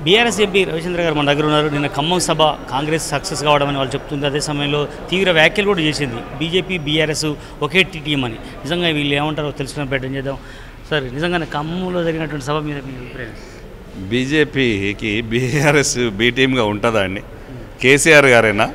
BRS MP Ravichandra గారు మన దగ్గర ఉన్నారు. నిన్న ఖమ్మం సభ కాంగ్రెస్ సక్సెస్ కావడమని వాళ్ళు చెప్తుంది. అదే సమయంలో తీవ్ర వ్యాఖ్యలు కూడా చేసింది. బీజేపీ బీఆర్ఎస్ ఒకే టీం అని. నిజంగా వీళ్ళు ఏమంటారో తెలుసుకుని ప్రయత్నం చేద్దాం. సార్, నిజంగానే ఖమ్మంలో జరిగినటువంటి సభ మీద మీ అభిప్రాయం? బీజేపీకి బీఆర్ఎస్ బీ టీమ్గా ఉంటుందా అండి? కేసీఆర్ గారైనా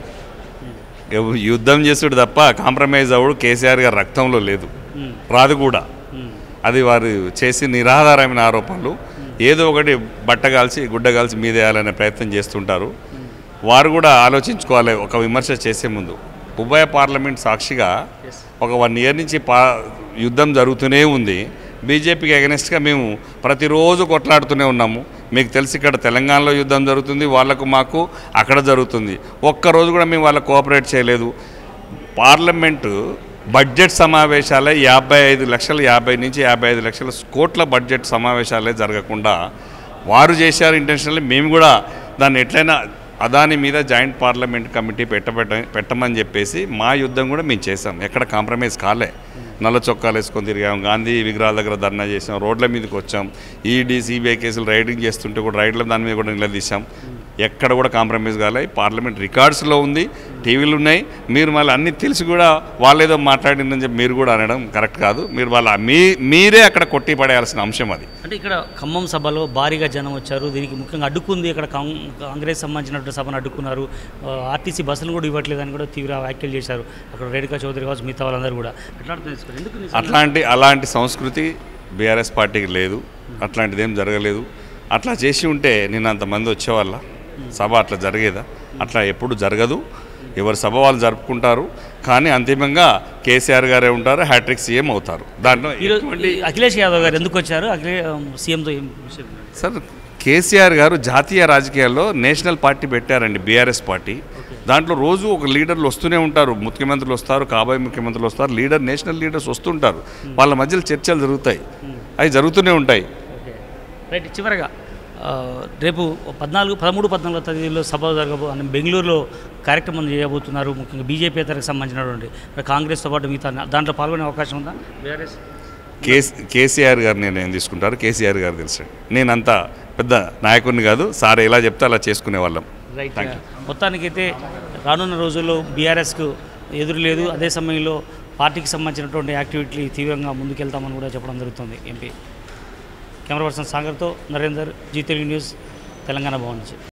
యుద్ధం చేసుడు తప్ప కాంప్రమైజ్ అవ్వడు కేసీఆర్ గారి రక్తంలో లేదు, రాదు కూడా. అది వారు చేసి నిరాధారమైన ఆరోపణలు, ఏదో ఒకటి బట్టగాల్చి గుడ్డగాల్చి మీదేయాలనే ప్రయత్నం చేస్తుంటారు. వారు కూడా ఆలోచించుకోవాలి ఒక విమర్శ చేసే ముందు. ఉభయ పార్లమెంట్ సాక్షిగా ఒక 1 year నుంచి యుద్ధం జరుగుతూనే ఉంది. బీజేపీకి అగెనిస్ట్గా మేము ప్రతిరోజు కొట్లాడుతూనే ఉన్నాము. మీకు తెలిసి ఇక్కడ తెలంగాణలో యుద్ధం జరుగుతుంది, వాళ్ళకు మాకు అక్కడ జరుగుతుంది. ఒక్కరోజు కూడా మేము వాళ్ళకు కోఆపరేట్ చేయలేదు. పార్లమెంటు బడ్జెట్ సమావేశాలే 55 లక్షలు 50 నుంచి 55 లక్షల కోట్ల బడ్జెట్ సమావేశాలే జరగకుండా వారు చేశారు ఇంటెన్షనల్లీ. మేము కూడా దాన్ని ఎట్లయినా అదాని మీద జాయింట్ పార్లమెంట్ కమిటీ పెట్టమని చెప్పేసి మా యుద్ధం కూడా మేము చేసాం. ఎక్కడ కాంప్రమైజ్ కాలే. నల్ల చొక్కాలు వేసుకొని తిరిగాం, గాంధీ విగ్రహాల దగ్గర ధర్నా చేసాం, రోడ్ల మీదకి వచ్చాం. ఈడీ సిబిఐ కేసులు రైడింగ్ చేస్తుంటే కూడా రైడ్ల దాని మీద కూడా నిలదీశాం. ఎక్కడ కూడా కాంప్రమైజ్ కాలే. పార్లమెంట్ రికార్డ్స్లో ఉంది, టీవీలు ఉన్నాయి. మీరు మళ్ళీ అన్నీ తెలిసి కూడా వాళ్ళేదో మాట్లాడిందని చెప్పి మీరు కూడా అనడం కరెక్ట్ కాదు. మీరు మీరే అక్కడ కొట్టి పడేయాల్సిన అంశం అది. అంటే ఇక్కడ ఖమ్మం సభలో భారీగా జనం వచ్చారు. దీనికి ముఖ్యంగా అడ్డుకుంది ఇక్కడ కాంగ్రెస్ సంబంధించినటువంటి సభను అడ్డుకున్నారు. ఆర్టీసీ బస్సులు కూడా ఇవ్వట్లేదని కూడా తీవ్ర వ్యాఖ్యలు చేశారు. అక్కడ రేణుకా చౌదరి కావచ్చు, మిగతా వాళ్ళందరూ కూడా. అలాంటి సంస్కృతి బీఆర్ఎస్ పార్టీకి లేదు. అట్లాంటిది ఏం జరగలేదు. అట్లా చేసి ఉంటే నిన్న అంతమంది వచ్చేవాళ్ళ సభ అట్లా జరిగేదా? అట్లా ఎప్పుడు జరగదు. ఎవరి సభ వాళ్ళు జరుపుకుంటారు. కానీ అంతిమంగా కేసీఆర్ గారే ఉంటారు, హ్యాట్రిక్ సీఎం అవుతారు. దాంట్లో అఖిలేష్ యాదవ్ గారు ఎందుకు వచ్చారు? సీఎంతో ఏం సార్, కేసీఆర్ గారు జాతీయ రాజకీయాల్లో నేషనల్ పార్టీ పెట్టారండి, బీఆర్ఎస్ పార్టీ. దాంట్లో రోజు ఒక లీడర్లు వస్తూనే ఉంటారు. ముఖ్యమంత్రులు వస్తారు, కాబోయే ముఖ్యమంత్రులు వస్తారు, నేషనల్ లీడర్స్ వస్తుంటారు. వాళ్ళ మధ్యలో చర్చలు జరుగుతాయి, అవి జరుగుతూనే ఉంటాయి. రైట్. చివరగా రేపు 13-14 తేదీలో సభ బెంగళూరులో కార్యక్రమం చేయబోతున్నారు. ముఖ్యంగా బీజేపీతరకు సంబంధించినటువంటి కాంగ్రెస్తో పాటు మిగతా దాంట్లో పాల్గొనే అవకాశం ఉందా? బీఆర్ఎస్ కేసీఆర్ గారు నిర్ణయం తీసుకుంటారు. కేసీఆర్ గారు తెలుసు. నేనంత పెద్ద నాయకుడిని కాదు. సార్ ఎలా చెప్తే అలా చేసుకునే వాళ్ళం. రైట్. మొత్తానికైతే రానున్న రోజుల్లో బీఆర్ఎస్కు ఎదురు లేదు. అదే సమయంలో పార్టీకి సంబంధించినటువంటి యాక్టివిటీ తీవ్రంగా ముందుకెళ్తామని కూడా చెప్పడం జరుగుతుంది. ఎంపీ కెమెరా పర్సన్ సాగర్తో నరేందర్, జీ తెలుగు న్యూస్, తెలంగాణ భవన్ నుంచి.